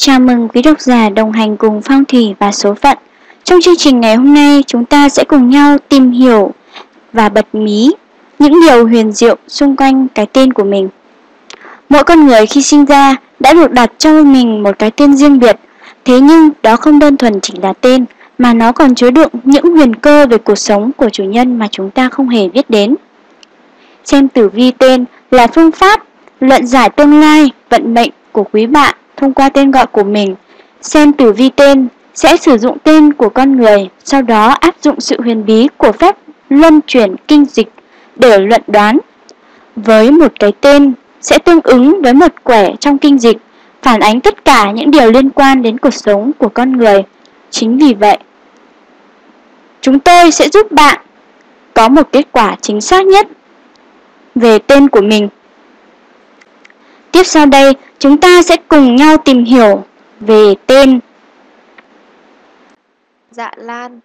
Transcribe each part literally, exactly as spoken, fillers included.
chào mừng quý độc giả đồng hành cùng Phong thủy và số phận. Trong chương trình ngày hôm nay, chúng ta sẽ cùng nhau tìm hiểu và bật mí những điều huyền diệu xung quanh cái tên của mình. Mỗi con người khi sinh ra đã được đặt cho mình một cái tên riêng biệt. Thế nhưng đó không đơn thuần chỉ là tên, mà nó còn chứa đựng những huyền cơ về cuộc sống của chủ nhân mà chúng ta không hề biết đến. Xem tử vi tên là phương pháp luận giải tương lai, vận mệnh của quý bạn thông qua tên gọi của mình. Xem tử vi tên sẽ sử dụng tên của con người, sau đó áp dụng sự huyền bí của phép luân chuyển kinh dịch để luận đoán. Với một cái tên sẽ tương ứng với một quẻ trong kinh dịch, phản ánh tất cả những điều liên quan đến cuộc sống của con người. Chính vì vậy, chúng tôi sẽ giúp bạn có một kết quả chính xác nhất về tên của mình. Tiếp sau đây, chúng ta sẽ cùng nhau tìm hiểu về tên. Dạ Lan.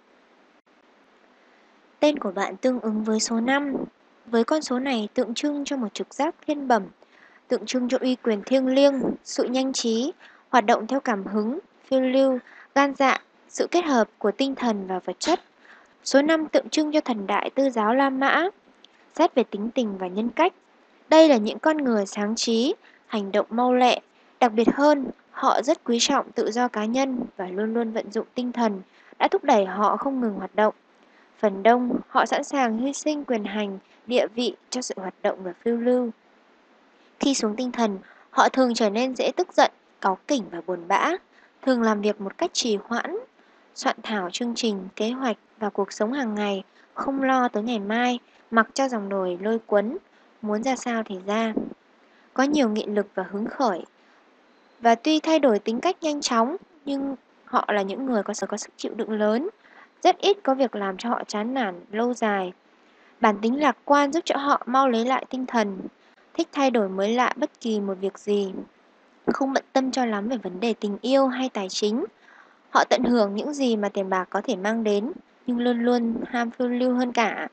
Tên của bạn tương ứng với số năm. Với con số này tượng trưng cho một trực giác thiên bẩm, tượng trưng cho uy quyền thiêng liêng, sự nhanh trí, hoạt động theo cảm hứng, phiêu lưu, gan dạ, sự kết hợp của tinh thần và vật chất. Số năm tượng trưng cho thần đại tư giáo La Mã. Xét về tính tình và nhân cách, đây là những con người sáng trí, hành động mau lẹ. Đặc biệt hơn, họ rất quý trọng tự do cá nhân và luôn luôn vận dụng tinh thần đã thúc đẩy họ không ngừng hoạt động. Phần đông, họ sẵn sàng hy sinh quyền hành, địa vị cho sự hoạt động và phiêu lưu. Khi xuống tinh thần, họ thường trở nên dễ tức giận, cáu kỉnh và buồn bã, thường làm việc một cách trì hoãn, soạn thảo chương trình, kế hoạch và cuộc sống hàng ngày, không lo tới ngày mai, mặc cho dòng nổi lôi cuốn, muốn ra sao thì ra. Có nhiều nghị lực và hứng khởi. Và tuy thay đổi tính cách nhanh chóng, nhưng họ là những người có sở có sức chịu đựng lớn, rất ít có việc làm cho họ chán nản lâu dài. Bản tính lạc quan giúp cho họ mau lấy lại tinh thần, thích thay đổi mới lạ bất kỳ một việc gì, không bận tâm cho lắm về vấn đề tình yêu hay tài chính. Họ tận hưởng những gì mà tiền bạc có thể mang đến, nhưng luôn luôn ham phiêu lưu hơn cả.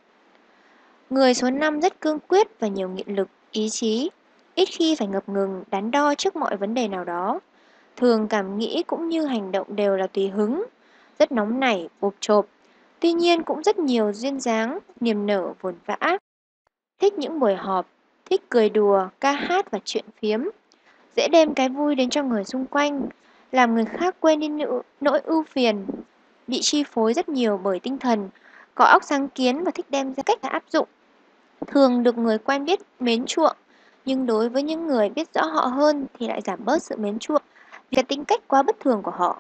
Người số năm rất cương quyết và nhiều nghị lực, ý chí, ít khi phải ngập ngừng, đắn đo trước mọi vấn đề nào đó. Thường cảm nghĩ cũng như hành động đều là tùy hứng, rất nóng nảy, bộp chộp. Tuy nhiên cũng rất nhiều duyên dáng, niềm nở, vồn vã. Thích những buổi họp, thích cười đùa, ca hát và chuyện phiếm. Dễ đem cái vui đến cho người xung quanh, làm người khác quên đi nỗi ưu phiền. Bị chi phối rất nhiều bởi tinh thần, có óc sáng kiến và thích đem ra cách áp dụng. Thường được người quen biết mến chuộng, nhưng đối với những người biết rõ họ hơn thì lại giảm bớt sự mến chuộng vì cái tính cách quá bất thường của họ,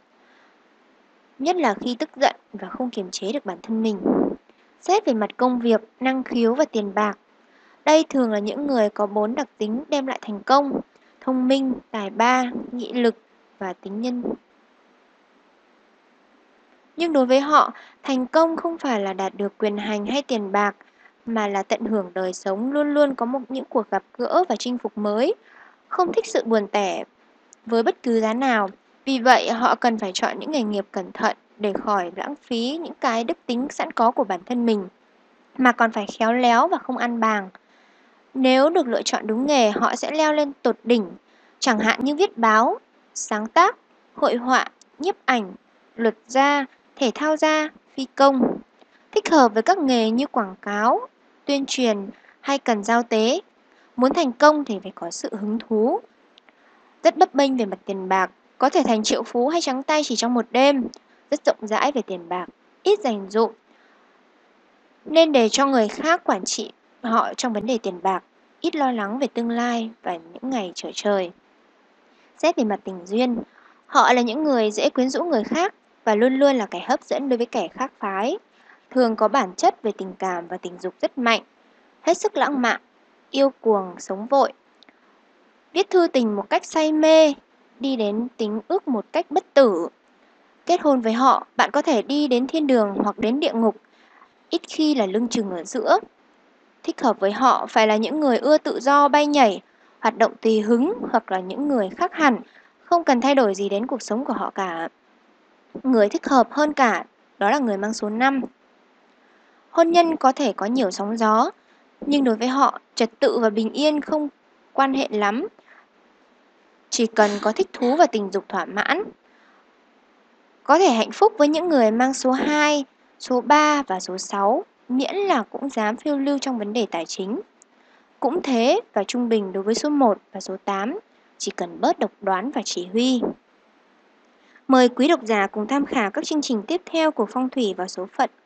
nhất là khi tức giận và không kiềm chế được bản thân mình. Xét về mặt công việc, năng khiếu và tiền bạc, đây thường là những người có bốn đặc tính đem lại thành công: thông minh, tài ba, nghị lực và tính nhân. Nhưng đối với họ, thành công không phải là đạt được quyền hành hay tiền bạc, mà là tận hưởng đời sống, luôn luôn có một những cuộc gặp gỡ và chinh phục mới, không thích sự buồn tẻ với bất cứ giá nào. Vì vậy, họ cần phải chọn những nghề nghiệp cẩn thận để khỏi lãng phí những cái đức tính sẵn có của bản thân mình, mà còn phải khéo léo và không ăn bàng. Nếu được lựa chọn đúng nghề, họ sẽ leo lên tột đỉnh, chẳng hạn như viết báo, sáng tác, hội họa, nhiếp ảnh, luật gia, thể thao gia, phi công. Thích hợp với các nghề như quảng cáo, tuyên truyền hay cần giao tế. Muốn thành công thì phải có sự hứng thú. Rất bấp bênh về mặt tiền bạc, có thể thành triệu phú hay trắng tay chỉ trong một đêm. Rất rộng rãi về tiền bạc, ít dành dụm, nên để cho người khác quản trị họ trong vấn đề tiền bạc, ít lo lắng về tương lai và những ngày trở trời. Xét về mặt tình duyên, họ là những người dễ quyến rũ người khác và luôn luôn là kẻ hấp dẫn đối với kẻ khác phái. Thường có bản chất về tình cảm và tình dục rất mạnh, hết sức lãng mạn, yêu cuồng, sống vội. Viết thư tình một cách say mê, đi đến tính ước một cách bất tử. Kết hôn với họ, bạn có thể đi đến thiên đường hoặc đến địa ngục, ít khi là lưng chừng ở giữa. Thích hợp với họ phải là những người ưa tự do bay nhảy, hoạt động tùy hứng, hoặc là những người khác hẳn, không cần thay đổi gì đến cuộc sống của họ cả. Người thích hợp hơn cả đó là người mang số năm. Hôn nhân có thể có nhiều sóng gió, nhưng đối với họ, trật tự và bình yên không quan hệ lắm. Chỉ cần có thích thú và tình dục thỏa mãn, có thể hạnh phúc với những người mang số hai, số ba và số sáu, miễn là cũng dám phiêu lưu trong vấn đề tài chính. Cũng thế và trung bình đối với số một và số tám, chỉ cần bớt độc đoán và chỉ huy. Mời quý độc giả cùng tham khảo các chương trình tiếp theo của Phong thủy và số phận